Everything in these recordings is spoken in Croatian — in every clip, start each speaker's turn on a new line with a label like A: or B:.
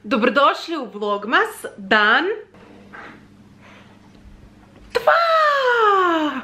A: Dobrodošli u Vlogmas, dan 2!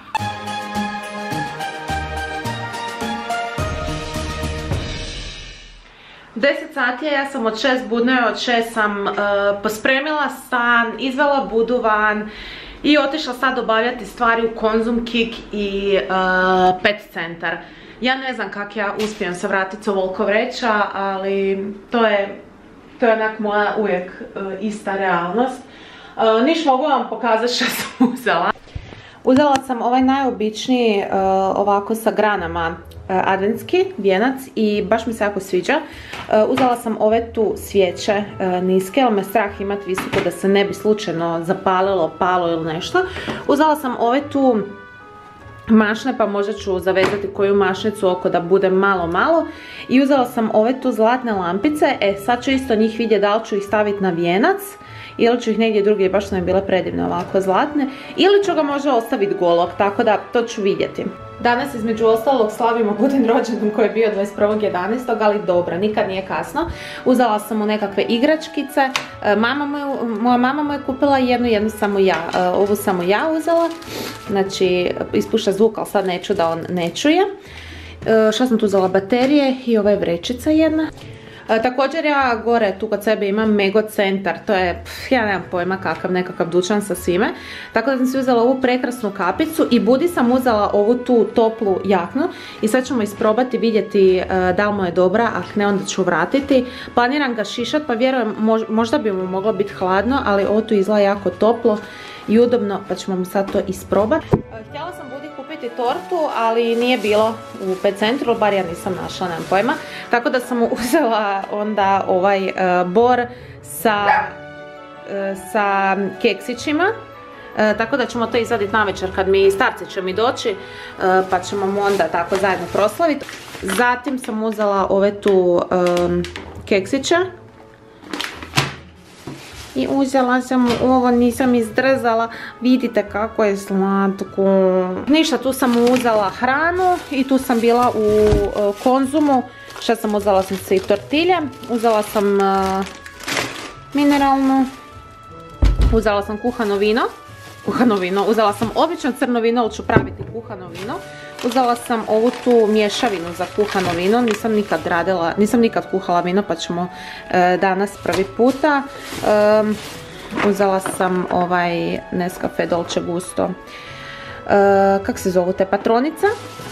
A: Deset sati je, ja sam od 6 budna, od 6 sam pospremila stan, izvela budu van i otišla sad obavljati stvari u Konzum, Kik i Pet centar. Ja ne znam kak ja uspijem se vratiti s ovoliko vreća, ali to je onak moja uvijek ista realnost. Niš mogu vam pokazati što sam uzela. Uzela sam ovaj najobičniji ovako sa granama adventski vijenac i baš mi se jako sviđa. Uzela sam ove tu svijeće niske, jer me strah imati visoko da se ne bi slučajno zapalilo, palo ili nešto. Uzela sam ove tu mašne, pa možda ću zavezati koju mašnicu oko da bude malo. I uzela sam ove tu zlatne lampice, sad ću isto njih vidjeti da li ću ih staviti na vijenac ili ću ih negdje drugdje, baš su mi bile predivne ovako zlatne, ili ću ga možda ostaviti golog, tako da to ću vidjeti. Danas između ostalog slavimo Budin rođendan koji je bio 21.11. ali dobro, nikad nije kasno. Uzela sam mu nekakve igračkice, moja mama mu je kupila jednu sam mu ja, ovu sam mu ja uzela, znači ispušta zvuk, ali sad neću da on ne čuje. Što sam tu uzela? Baterije i ova je vrećica jedna. Također ja gore tu kod sebe imam Mego centar, to je, ja nemam pojma kakav, nekakav dućan sa svime. Tako da sam si uzela ovu prekrasnu kapicu i Budi sam uzela ovu tu toplu jaknu i sad ćemo isprobati vidjeti da li mu je dobra, ako ne onda ću vratiti. Planiram ga šišat, pa vjerujem možda bi mu moglo biti hladno, ali ovo tu izgleda jako toplo i udobno, pa ćemo mu sad to isprobati. Htjela sam Budi kupiti tortu, ali nije bilo u Pet centru, bar ja nisam našla, nemam pojma. Tako da sam mu uzela onda ovaj bor sa keksićima. Tako da ćemo to izvaditi navečer kad mi starci će mi doći, pa ćemo mu onda tako zajedno proslaviti. Zatim sam uzela ove tu keksiće. I uzela sam ovo, nisam izdrzala, vidite kako je slatko. Ništa, tu sam uzela hranu i tu sam bila u Konzumu. Šta sam uzela? Sam se i tortilje, uzela sam mineralno, uzela sam kuhano vino, uzela sam obično crno vino, ali ću praviti kuhano vino. Uzela sam ovu tu mješavinu za kuhano vino, nisam nikad kuhala vino, pa ćemo danas prvi puta. Uzela sam ovaj Nescafe Dolce Gusto, kak se zovu te, patronica.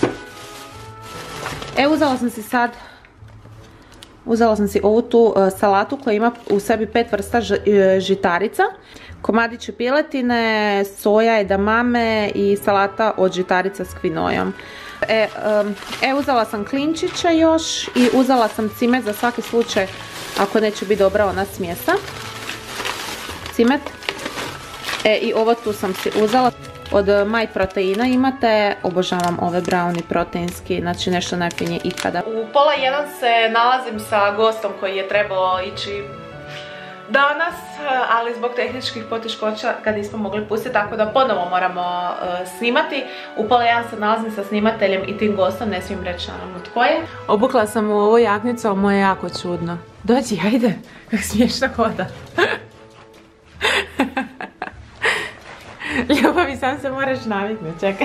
A: Uzela sam si ovu tu salatu koja ima u sebi 5 vrsta žitarica, komadići piletine, soja, edamame i salata od žitarica s kvinojom. Uzela sam klinčiće još i uzela sam cimet za svaki slučaj ako neće biti dobra ona smjesa. Cimet. I ovo tu sam si uzela. Od My Proteina imate, obožavam ove brownie proteinski, znači nešto najfinije ikada. U 12:30 se nalazim sa gostom koji je trebao ići danas, ali zbog tehničkih poteškoća ga nismo mogli pustiti, tako da ponovo moramo snimati. U 12:30 se nalazim sa snimateljem i tim gostom, ne smijem reći naravno tko je. Obukla sam u ovu jaknicu, ali moje je jako čudno. Dođi, ajde, kak smiješno hoda. Ljubavi, sam se moraš naviknuti, čekaj.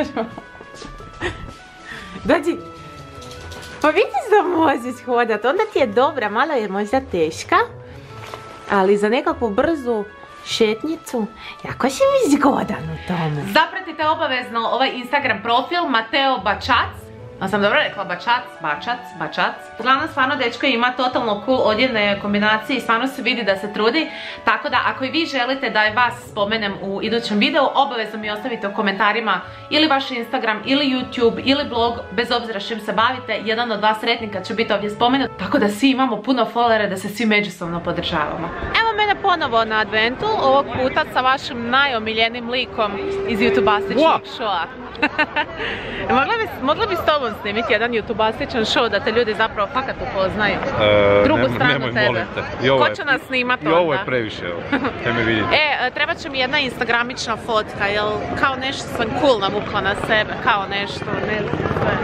A: Dođi. Pa vidiš da možeš hodati, onda ti je dobra, malo je možda teška, ali za nekakvu brzu šetnicu jako će mi zgodan u tome. Zapratite obavezno ovaj Instagram profil Mateo Bačac. A sam dobro rekla, Bačac. Uglavnom, stvarno dečko ima totalno cool odjevne kombinacije i stvarno se vidi da se trudi. Tako da ako i vi želite da je vas spomenem u idućem videu, obavezno mi ostavite u komentarima ili vaš Instagram, ili YouTube, ili blog, bez obzira s čim se bavite. Jedan od vas sretnika će biti ovdje spomenut. Tako da svi imamo puno followera, da se svi međusobno podržavamo. Evo mene ponovo na adventu, ovog puta sa vašim najomiljenim likom iz YouTubeastičnog showa. Mogli bi s tobom snimiti jedan YouTubeastičan show da te ljudi zapravo fakat upoznaju. Drugu stranu tebe. Ko će nas snimati onda?
B: I ovo je previše, te me vidite.
A: Treba će mi jedna instagramična fotka, jel kao nešto sam cool navukla na sebe, kao nešto, ne znam sve.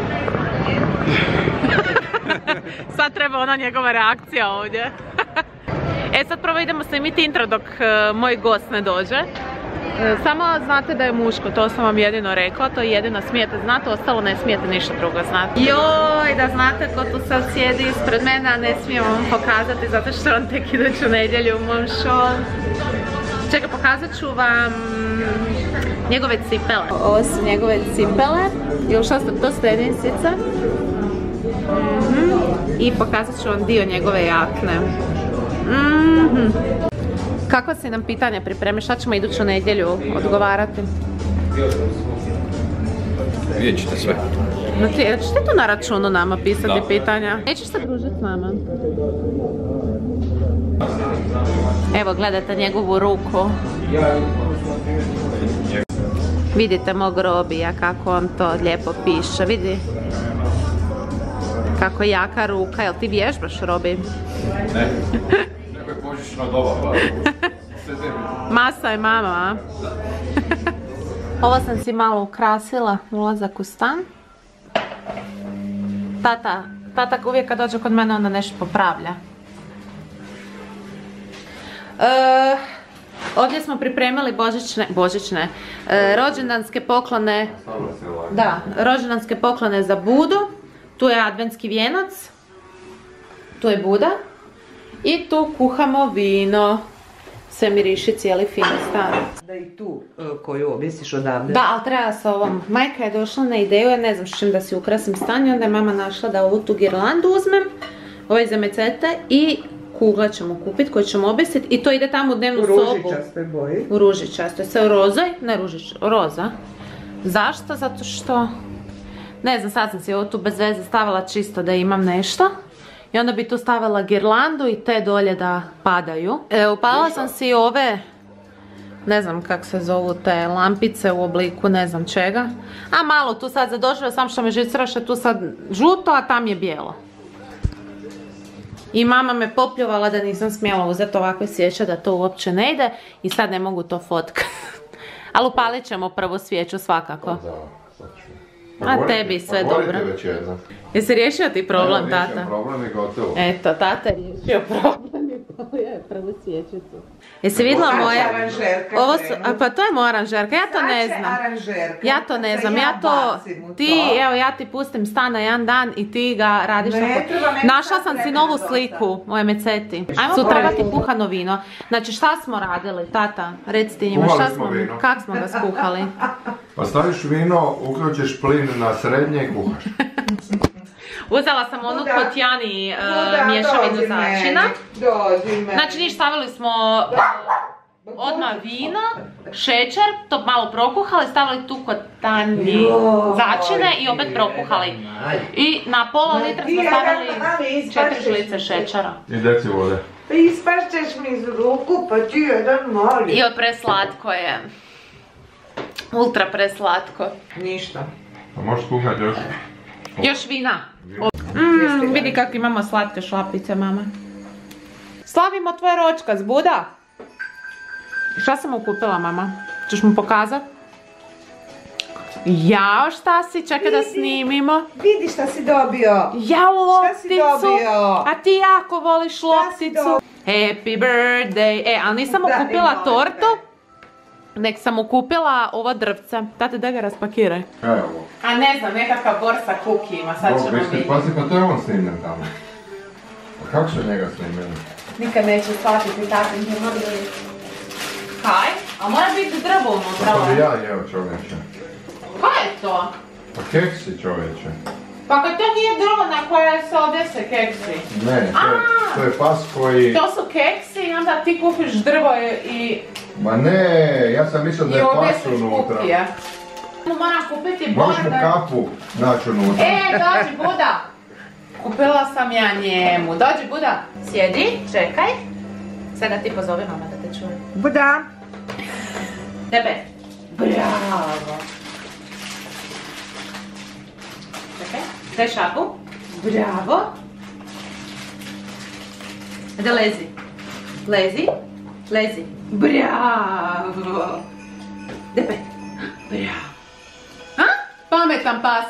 A: Sad treba ona njegova reakcija ovdje. Sad prvo idemo snimiti intro dok moj gost ne dođe. Samo znate da je muško, to sam vam jedino rekla, to je jedino smijete znati, ostalo ne smijete ništa drugo znati. Joj, da znate ko tu sad sjedi ispred mene, a ne smijem vam pokazati zato što on tek iduću nedjelju u mom show. Čekaj, pokazat ću vam njegove cipele. Ovo su njegove cipele, ili što ste to tenisice. I pokazat ću vam dio njegove jakne. Kako si nam pitanje pripremi, šta ćemo iduću nedjelju odgovarati?
B: Vidjet ćete sve.
A: Ćeš ti tu na računu nama pisati pitanja? Nećeš se družiti s nama? Evo, gledajte njegovu ruku. Vidite mog Robija kako on to lijepo piše, vidi. Kako jaka ruka, jel ti vježbaš, Robi?
B: Ne. Neko je božićno doba, pa.
A: Masa je mama, a? Ovo sam si malo ukrasila, ulazak u stan. Tata uvijek kad dođe kod mene onda nešto popravlja. Ovdje smo pripremili rođendanske poklone. Da, rođendanske poklone za Budu. Tu je adventski vijenac. Tu je Buda. I tu kuhamo vino. Sve miriši cijeli fini stan.
C: Da i tu koju objesiš odavde.
A: Da, ali treba sa ovom. Majka je došla na ideju, ja ne znam s čim da si ukrasim stan i onda je mama našla da ovu tu girlandu uzmem. Ove zamecete i kugle ćemo kupiti koje ćemo objesiti i to ide tamo u dnevnu sobu.
C: U ružičastoj boji.
A: U ružičastoj, sve u rozoj, ne roza. Zašto? Zato što, ne znam, sad sam si ovo tu bez veze stavila čisto da imam nešto. I onda bi tu stavila girlandu i te dolje da padaju. Upalila sam si ove, ne znam kak se zovu te lampice u obliku ne znam čega. A malo tu sad zadožila, sam što me žicraše tu sad žuto, a tam je bijelo. I mama me popljuvala da nisam smjela uzeti ovakve svijeće, da to uopće ne ide. I sad ne mogu to fotkati. Ali upalit ćemo prvu svijeću svakako. A tebi sve dobro. Jesi riješio ti problem, tata?
B: Riješio problem i gotovo.
A: Eto, tata je riješio problem i polio je prvu svijećicu. Jesi vidjela moje? Ovo su, pa to je moja aranžerka, ja to ne znam. Ja to ne znam, ja ti pustim stan na jedan dan i ti ga radiš tako. Našla sam si novu sliku, moje meceti. Ajmo probati kuhano vino. Znači šta smo radili, tata? Reci ti njima, kak smo ga skuhali?
B: Pa staviš vino, uključiš plin na srednje i kuhaš.
A: Uzela sam onu kod Jani mješavinu začina. Znači niš, stavili smo odmah vino, šećer, to malo prokuhali, stavili tu kod Tani začine i opet prokuhali. I na pola litra smo stavili 4 žlice šećera.
B: I deci vode.
C: Pa ispašćeš mi iz ruku, pa ti jedan mali.
A: I preslatko je. Ultra preslatko.
C: Ništa.
B: Pa možeš kuhati još?
A: Još vina. Vidi kako imamo slatke šlapice, mama. Slavimo tvoj ročkas, Buda. Šta sam mu kupila, mama? Češ mu pokazat? Jao, šta si? Čekaj da snimimo.
C: Vidi šta si dobio.
A: Jao, lopticu.
C: Šta si dobio?
A: A ti jako voliš lopticu. Happy birthday. Ali nisam mu kupila tortu. Nek sam mu kupila ova drvca. Tate, da ga raspakiraj.
B: Evo.
A: A ne znam, nekakav borsa kuki ima, sad ćemo vidjeti.
B: Pazi, pa to je on snimljen tamo. A kako će njega snimljen?
A: Nikad neće shvatiti tate, ne mogu vidjeti. Kaj? A mora biti drvo unutra.
B: Pa bi ja jeo, čovječe.
A: Kaj je to?
B: Pa keksi, čovječe.
A: Pa kad to nije drvo na koje se odese keksi.
B: Ne, to je pas koji...
A: To su keksi i onda ti kupiš drvo i...
B: Ma ne, ja sam mislio da je pas unutra.
A: Moram kupiti border.
B: Možeš mu kapu naći unutra.
A: Dođi Buda. Kupila sam ja njemu. Dođi Buda. Sjedi, čekaj. Sada ti pozovi mama da te čuje.
C: Buda.
A: Tebe. Bravo. Čekaj, daj šapu. Bravo. Da lezi. Lezi. Lezi. Bravo. Depe. Bravo. A? Pametan pas.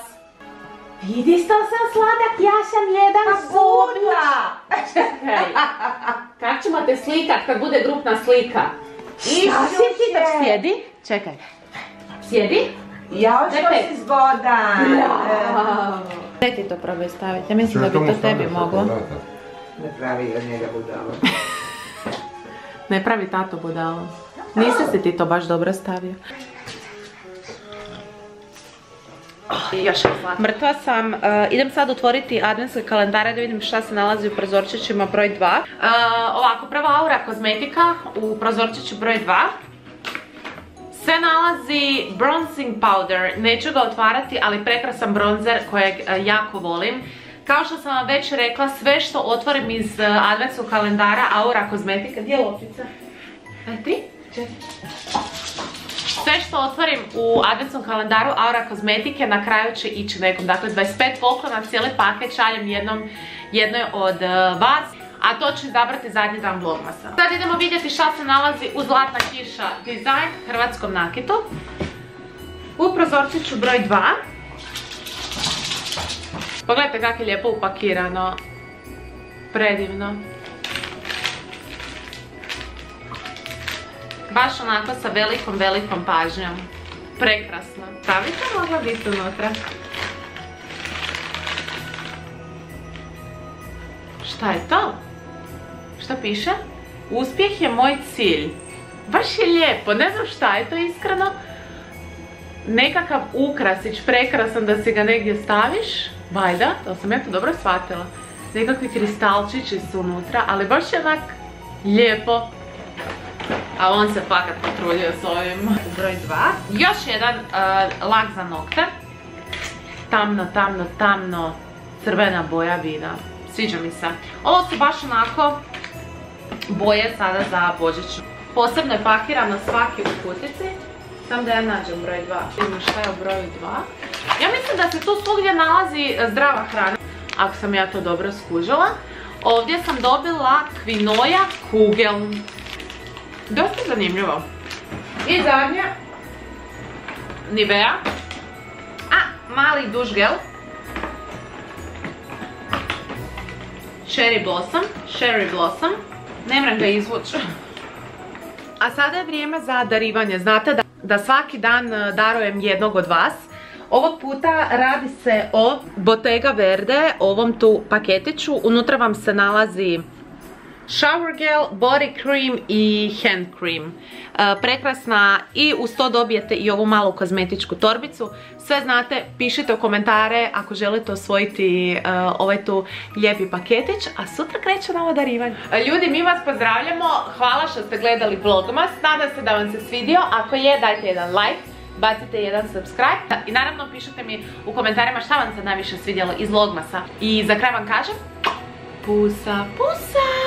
A: Vidi što sam sladak, ja sam jedan Buda. Čekaj. Kako ćemo te slikat kad bude grupna slika? Sjedi. Čekaj. Sjedi.
C: Ja što si zgodan.
A: Daj ti to probaj staviti, ja mislim da bi to tebi moglo.
C: Ne pravi od njega budalo.
A: Ne pravi tato budalo. Nisi si ti to baš dobro stavio. Mrtva sam, idem sad otvoriti adventske kalendare da vidim šta se nalazi u prozorčićima broj 2. Ovako, prva Aura kozmetika u prozorčiću broj 2. Se nalazi bronzing powder, neću ga otvarati, ali prekrasan bronzer kojeg jako volim. Kao što sam vam već rekla, sve što otvorim iz adventskog kalendara Aura kozmetika, gdje je loptica? 3, 4. Sve što otvorim u adventskom kalendaru Aura kozmetike na kraju će ići nekom. Dakle, 25 poklona, cijeli paket šaljem jednoj od vas. A to ću izabrati zadnji dan vlogmasa. Sad idemo vidjeti šta se nalazi u Zlatna kiša dizajn hrvatskom nakitu. U prozorčiću broj 2. Pogledajte kako je lijepo upakirano. Predivno. Baš onako sa velikom pažnjom. Prekrasno. Pravica mogla biti unutra. Šta je to? Šta piše? Uspjeh je moj cilj. Baš je lijepo, ne znam šta je to iskreno. Nekakav ukrasić prekrasan da si ga negdje staviš. Vajda, to sam ja to dobro shvatila. Nekakvi kristalčići su unutra, ali baš je onak lijepo. A on se fakat potrudio s ovim. Broj 2. Još jedan lak za nokte. Tamno crvena boja vina. Sviđa mi se. Ovo su baš onako boje sada za Božić. Posebno je pakirano svaki u kutici. Samo da ja nađem broj 2. Vidimo šta je u broju 2. Ja mislim da se tu svugdje nalazi zdrava hrana. Ako sam ja to dobro skužila. Ovdje sam dobila kvinoja kugel. Dosta zanimljivo. I zadnja. Nivea. Mali duš gel. Cherry Blossom. Ne moram ga izvući. A sada je vrijeme za darivanje. Znate da svaki dan darujem jednog od vas. Ovog puta radi se o Bottega Verde, ovom tu paketiću. Unutra vam se nalazi shower gel, body cream i hand cream. Prekrasna i uz to dobijete i ovu malu kozmetičku torbicu. Sve znate, pišite u komentare ako želite osvojiti ovaj tu lijepi paketić, a sutra kreće novo darivanje. Ljudi, mi vas pozdravljamo, hvala što ste gledali vlogmas, nadam se da vam se svidio, ako je dajte jedan like, bacite jedan subscribe i naravno pišite mi u komentarima šta vam se najviše svidjelo iz vlogmasa. I za kraj vam kažem, pusa, pusa!